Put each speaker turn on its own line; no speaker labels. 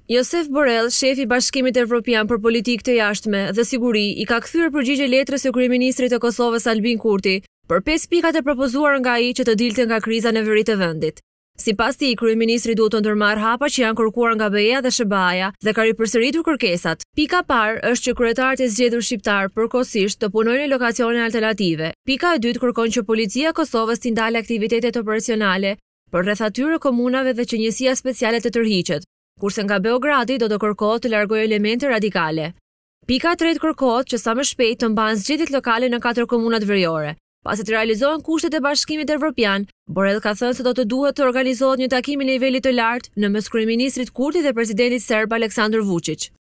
Josep Borrell, shefi i Bashkimit Evropian për Politikë të Jashtme dhe Siguri, i ka kthyer përgjigje letrës së kryeministrit të Kosovës Albin Kurti për 5 pikat e propozuar nga ai që të dilte nga kriza në veri të vendit. Sipas tij, kryeministri duhet të ndërmarrë hapa që janë kërkuar nga BE-ja dhe SBA-ja dhe ka ripërsëritur kërkesat. Pika parë është që kryetarët e zgjedhur shqiptar përkohësisht të punojnë në lokacione alternative. Pika e dytë kërkon që policia e Kosovës të ndalë aktivitetet operacionale për rreth atyre komunave dhe që njësia speciale të tërhiqet, kurse nga Beogradi do të kërkohet të largojë elemente radikale. Pika e tretë kërkohet që sa më shpejt të mbahen zgjedhjet lokale në 4 komunat veriore. Pasi të realizohen kushtet e Bashkimit Evropian, Borrell ka thënë se do të duhet të organizohet një takim i nivelit të lartë në mes kryeministrit Kurti dhe presidentit serb Aleksandar Vučić.